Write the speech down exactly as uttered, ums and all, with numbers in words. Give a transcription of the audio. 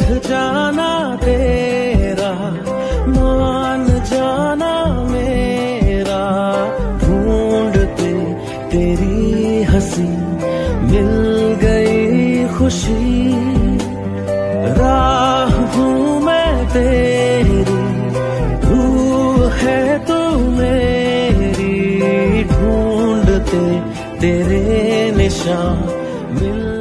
जाना तेरा, मान जाना मेरा, ढूंढते तेरी हंसी मिल गई खुशी। राह हूँ मैं तेरी, रूह है तू मेरी, ढूंढते तेरे निशान मिल